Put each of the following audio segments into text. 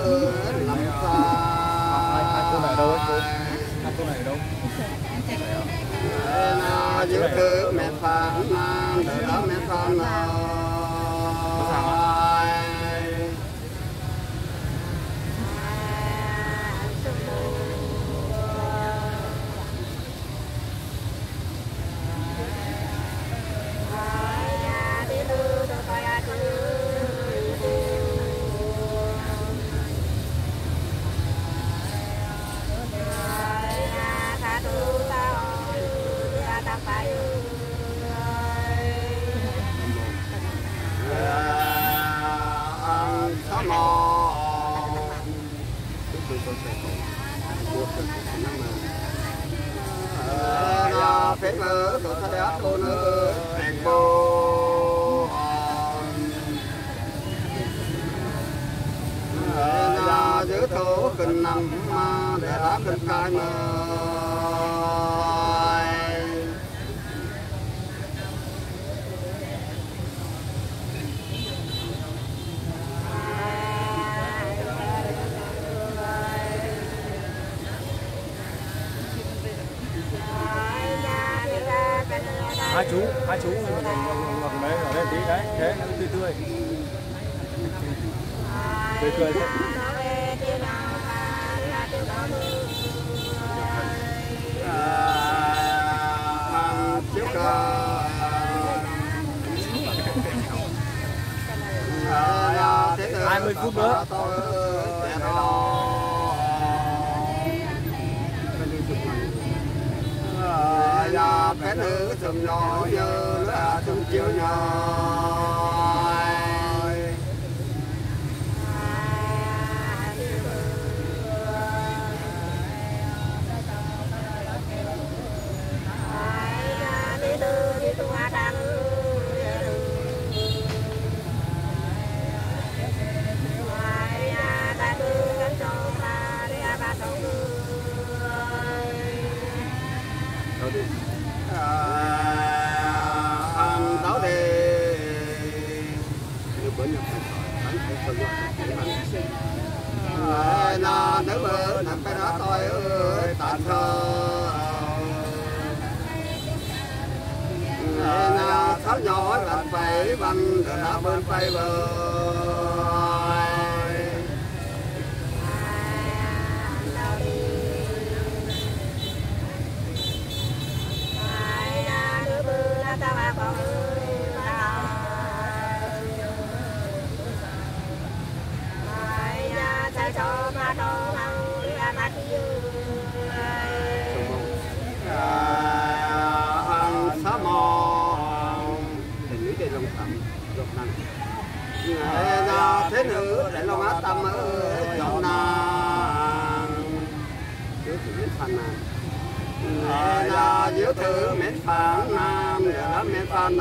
làm hai cô này đâu ấy cô? Hai cô này đâu? giữ thứ mẹ phán đỡ đó mẹ phán phết mơ tổ thất ác cô nữ thành cô giữ thủ kinh năm để lá kinh khai mơ hai chú ngọc đấy ở đây tí đấy thế nó tươi tươi tươi tươi đấy. Hai mươi phút nữa. Cái nữ sum nhỏ như là sum chiều nhỏ đó thì bữa nhập nó nếu mà nằm cái đó tôi ơi tạm thơ nó sáu nhỏ là phải bằng đã bên phải bờ sáu mòn tình lý đây long thầm dọc năng thế nữ để long á tâm ở dọc năng chứ thì miễn phan nam giữ thử miễn phan nam để đó miễn phan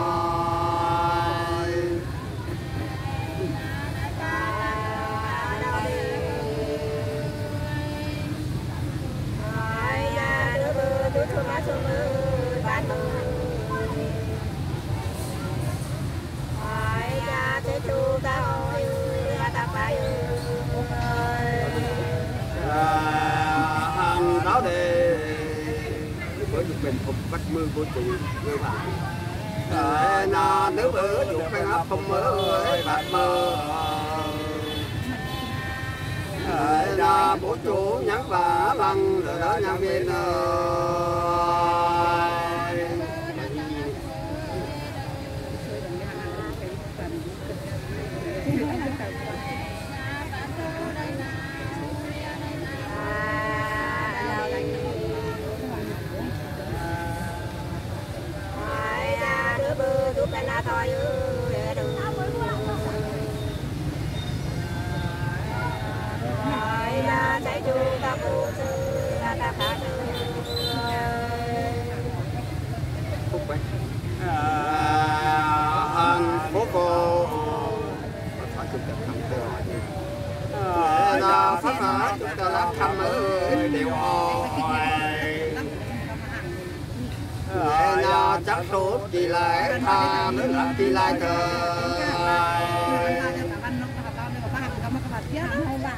đó để với dục bình phục bắt mưa của chị người bạn nếu bữa dục cái áp không mơ bạc mơ bố chủ nhắn và lăng rồi đó nhân viên bố cô phải chụp đẹp thầm phát hả chúng ta lá thăm ở đều chắc số chỉ lại tha nữa là chỉ lại thờ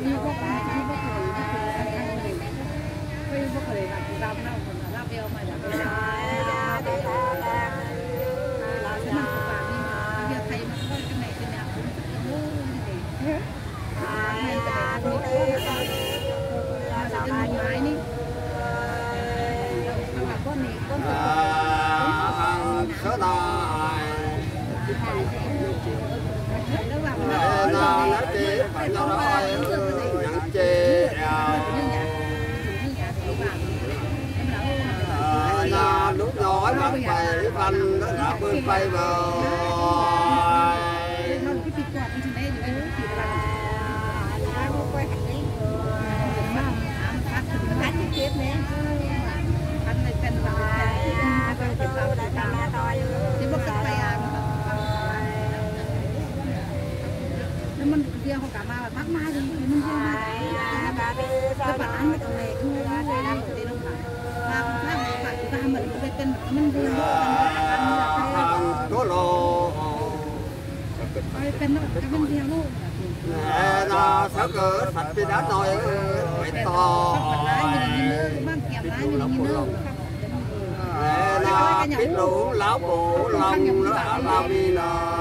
Số đài nó chỉ phải nó nói nhận chê là lúc nói mặt phải văn nó là bươn bay bờ mình kia họ cả mà bắt mai thì mình kia các bạn ăn cái này thu ra làm cái đâu mà phải chúng ta mình cái tên mình vui có lô cái nó cái bên kia luôn nó sao cơ thật thì đã nói phải to là biết đủ lão bộ lòng nó làm đi nó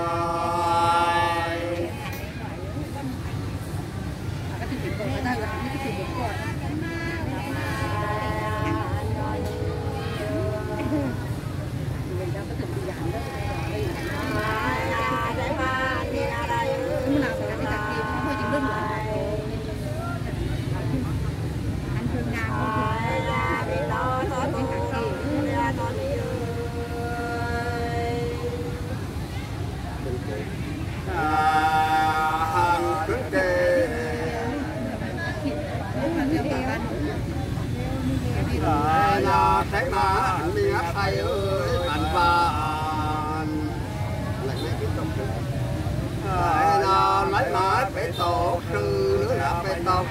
thấy mà anh đi hát hay ơi anh van lại mấy cái công việc nó lấy mà phải tổ sư nữa là phải tao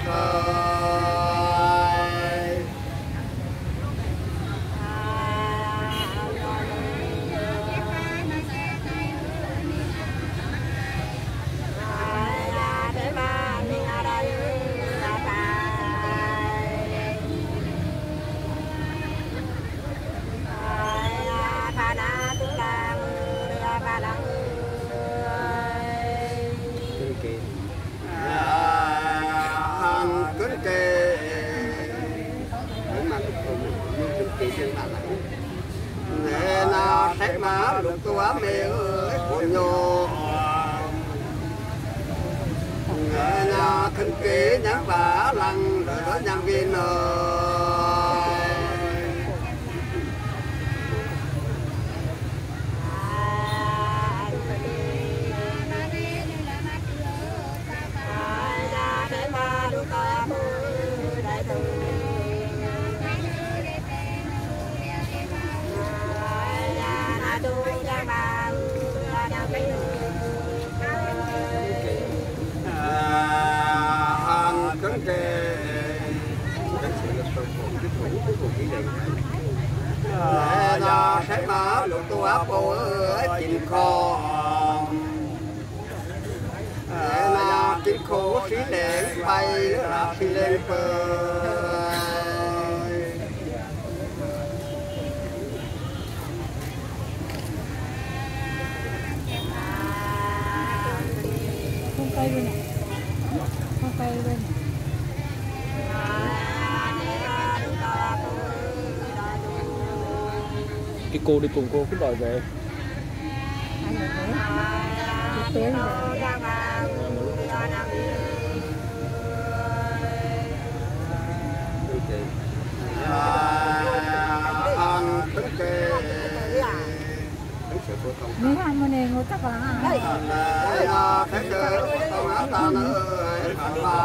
thấy má lục tua mẹ ơi buồn nhô nhà thân kế nhắn bà lăng đỡ đỡ nhang viên ơi thấy má lục tua áp bộ ơi chìm kho chìm khô xí đèn bay là phi lên không cây luôn này không cây luôn cái cô đi cùng cô cứ đòi về nếu ăn mà này ngồi chắc là thấy cơ con áo ta nữa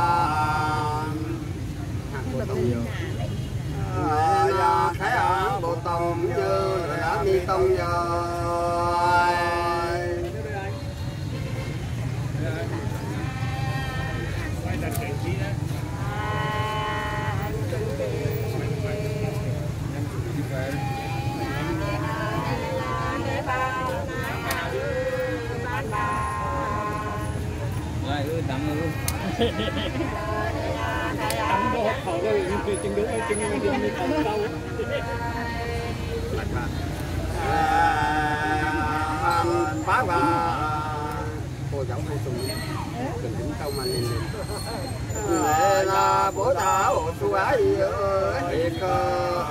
thấy ở bộ tông như đã đi tông rồi Rồi, đặng luôn. ăn đồ họ rồi chừng đúng chừng mình ăn đâu phá và cô giáo hay sùng đừng đứng câu mà lên là bố giáo chú ấy ơi cơ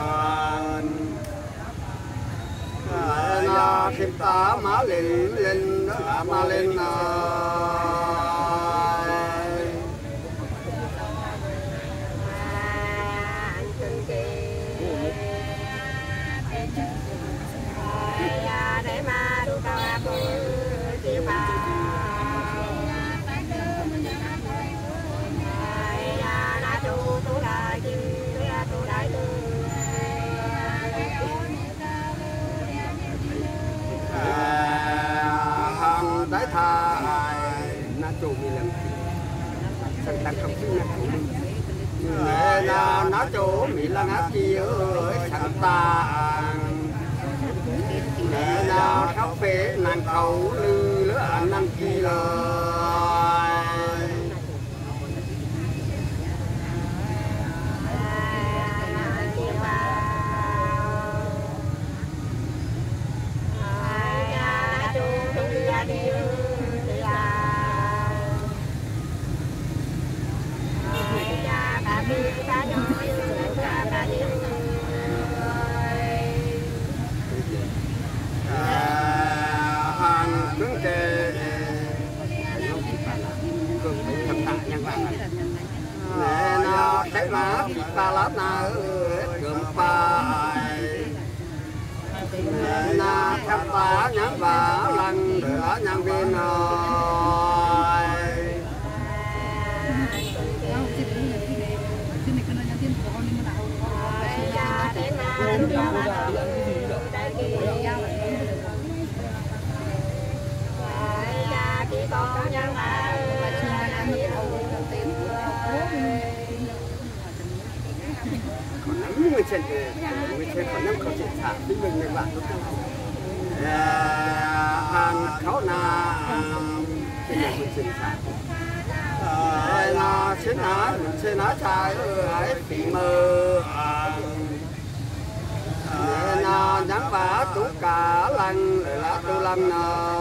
là khi ta má lên lên đó là má lên đái tha na chủ mi làm sang tăng không xin là na chủ mi là ngáp chi ơi sang tăng là khóc phê nàng cầu lư lứa năng chi lời cái lá ba lá na gồm bài na khắp ba nhãn và lăng đỡ nhãn viên người trên còn năm không chịu thả với mình người bạn tốt hàng khấu na cái nhà mình trên thả là trên nó trai ấy bị mơ là nhắn vả tú cả lăng lá tu lăng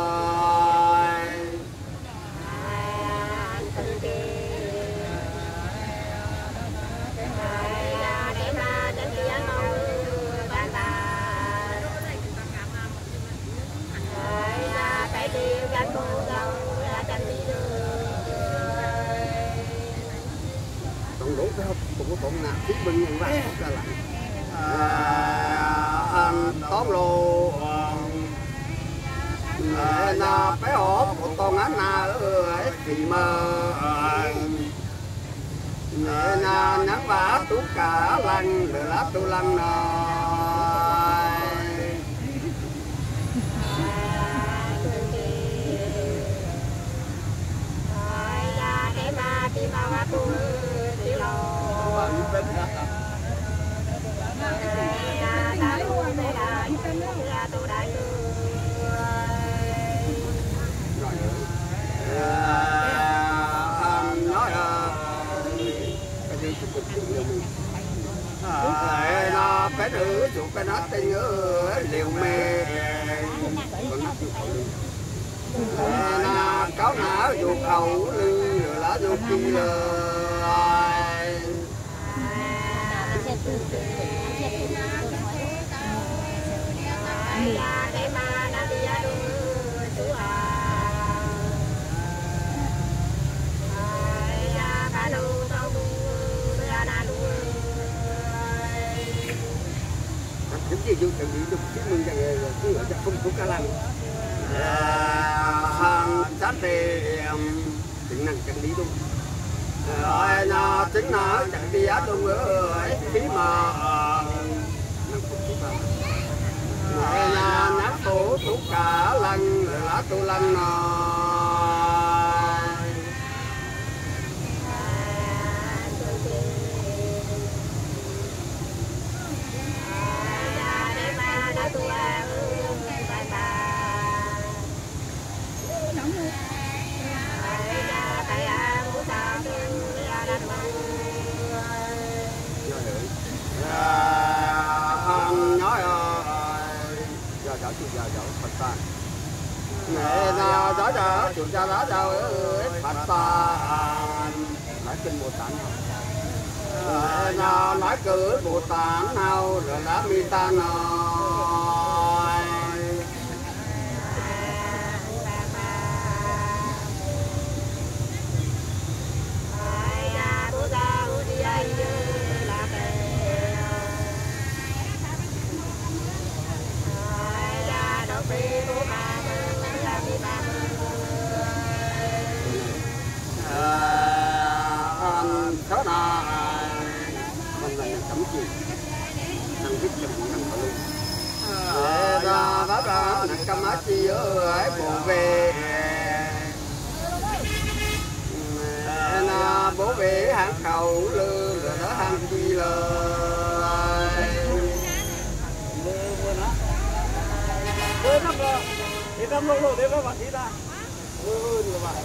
cũng có tổng nào thiết binh như vậy ra lại ăn tóm lô là bé hổ của con á na ấy thì mơ là nắng vả tú cả lăng rồi lá tu lăng nó cái nữ chủ cái nó tên liều mê nó cáo nã dù khẩu lư rồi lá dù chi lời những gì dùng chuẩn bị được chứng minh rằng cứ ở trong không có cá lăng hàng sát thì tính năng chẳng lý đúng rồi nó tính nó chẳng đi á đúng ấy phí mà năng phục chúng ta rồi là nát tổ tú cả lăng lá tu lăng cháu chủ gia cháu Phật tạng mẹ nào cháu cháu chủ gia đó cháu ơi Phật tạng nói kinh Bồ Tát mẹ nào nói cứ Bồ Tát nào rồi đã mi ta nói đó là con này cấm chi thằng viết chừng thằng có luôn đó là thằng cầm á chi ơi bộ về là bố về hàng khẩu lư rồi đó hàng chi lời quên lắm rồi thì tâm lâu để các bạn đi ra quên rồi bạn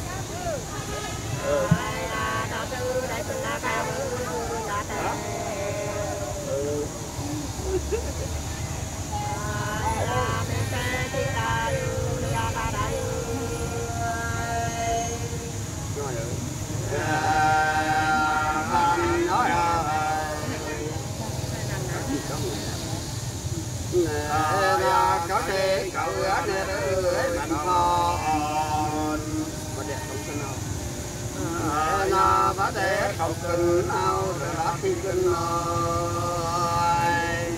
có thể cậu ở nơi đó bạn con mà đẹp không thế nào nó có thể không kinh nào rồi đã khi kinh rồi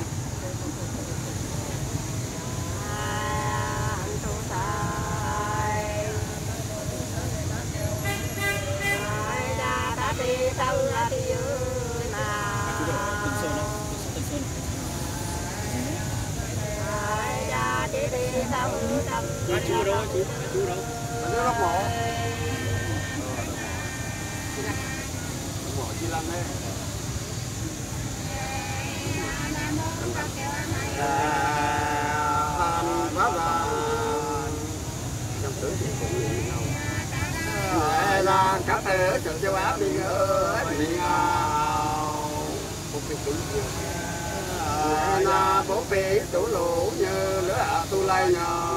chú đâu chú đâu nó mỏ mỏ chi lăng đấy quá là trong tử thì cũng như nhau là các thứ trường châu Á đi ơi đi một cái cứng là bố bị tủ lũ như lửa tu lai nhỏ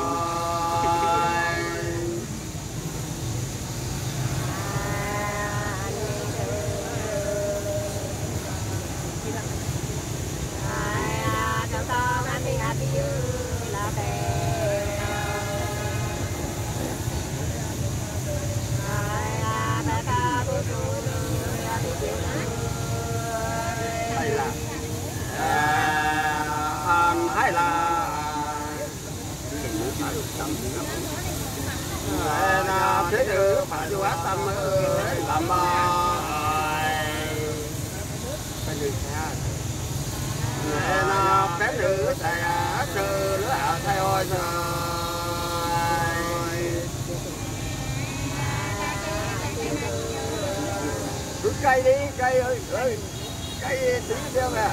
hay là thế được phải vô ác tâm ơi làm cái gì nó cái nữ tại sư nữa thay ơi cứ cây đi cây ơi cây tí theo kìa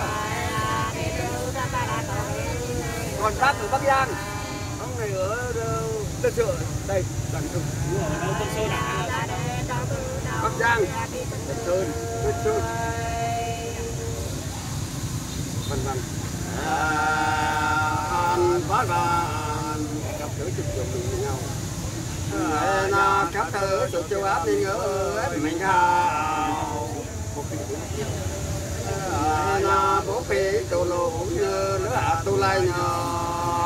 còn bác ở Bắc Giang ông này ở Tân Sơn đây gần trung ở đâu Tân Sơn à Bắc Giang Tân Sơn vân vân có là gặp thử chụp chụp với nhau là các thứ chụp châu Á đi ngỡ mình hào là bố phi tụ lù như lửa tu lai nhỏ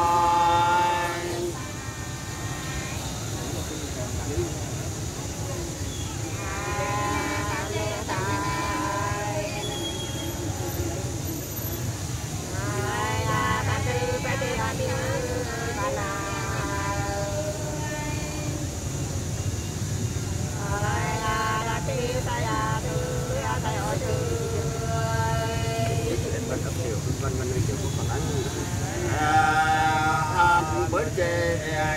bến chè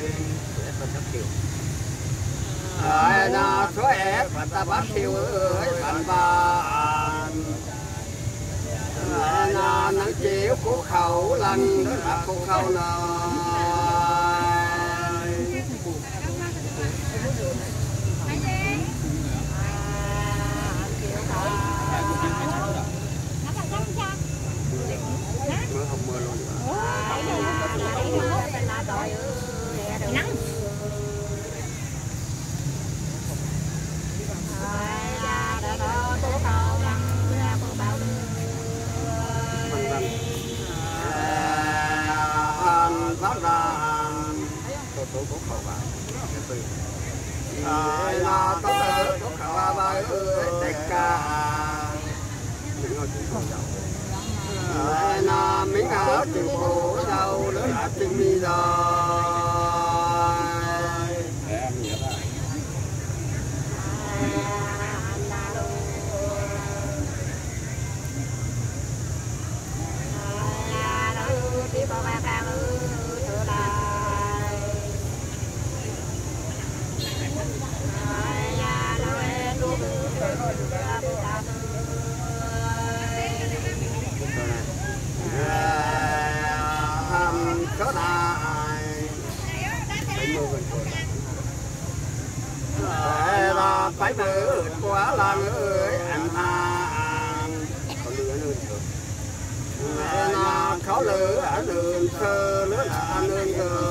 nó số ép và ta bắt thiêu ơi bạn bạn nó nắng chiếu của khẩu lăng đó là của khẩu nó mưa không mưa luôn nắng phát ra tôi có khẩu bài là có thể có khẩu bài ơi tất cả những người chúng tôi là miếng áo chịu khổ đau nữa là chim đi rồi có này là phải bự quá là người anh còn lửa nữa là khó lửa ở đường sơ nữa là anh ơi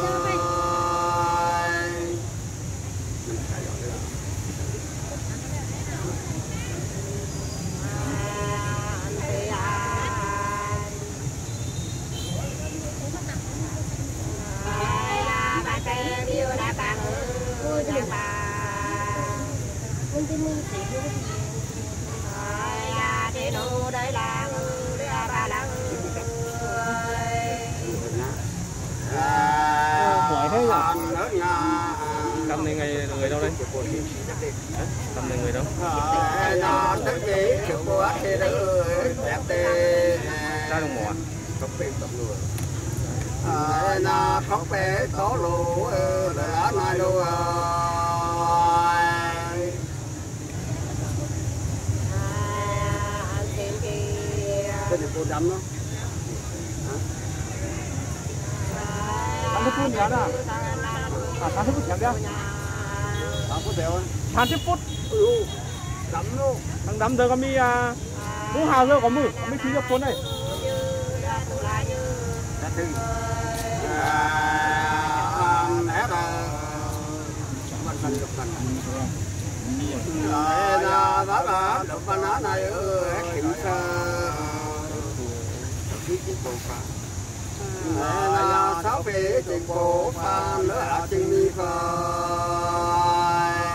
Tâm này người đâu đây? Tâm này người đâu? Ra đồng mỏ. Na khóc bé có lù đã nói luôn cái này cô đắm nó ăn phút nhá đó ăn phút chẳng đeo 30 phút 30 phút đắm luôn thằng đắm giờ có mi mũ hào rồi có mũ mới khí được phun này đó là đục văn á này kiểm tra cái bộ phận là 6 vị trình bộ phận nữa là trình mi phơi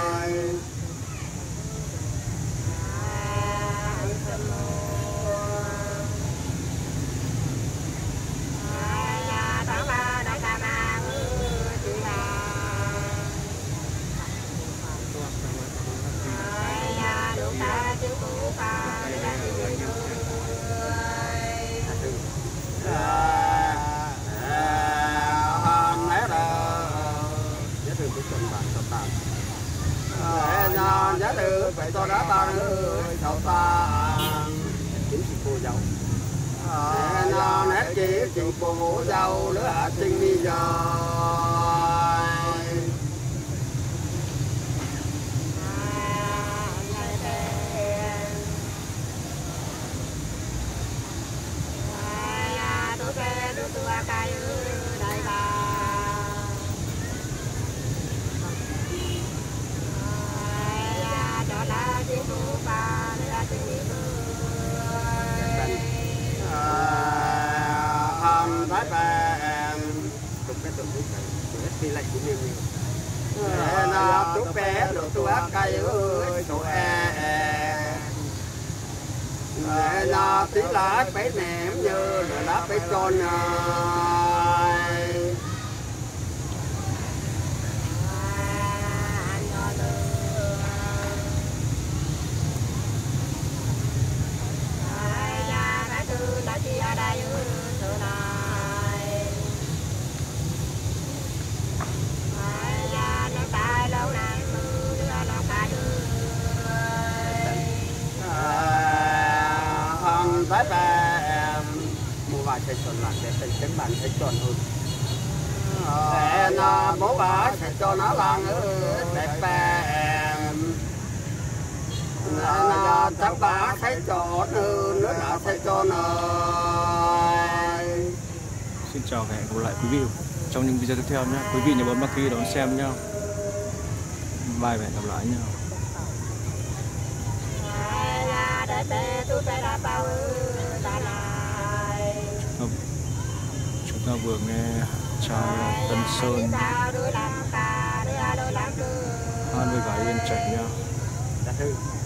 giá được vậy tôi đã ba người thầu ta chính chị cô dâu nó nét chị cô dâu nữa là trình đi rồi thì lạnh của mình nó tốt bé đồ tôi ác cay ơi đồ nó tí lá bé ném như lá bé tròn Bye bye. Mua vài cây tròn lại để tránh bàn thấy tròn hơn. Nó bố bà sẽ cho nó làm đẹp bè. Nó chắc bà thấy tròn hơn nữa là thấy tròn rồi. Xin chào và hẹn gặp lại quý vị. trong những video tiếp theo nhé. Quý vị nhớ bấm đăng ký đón xem nhá. Bye và hẹn gặp lại nhá. Chúng ta vừa nghe trai Tân Sơn hát với gái Yên Chạch nha.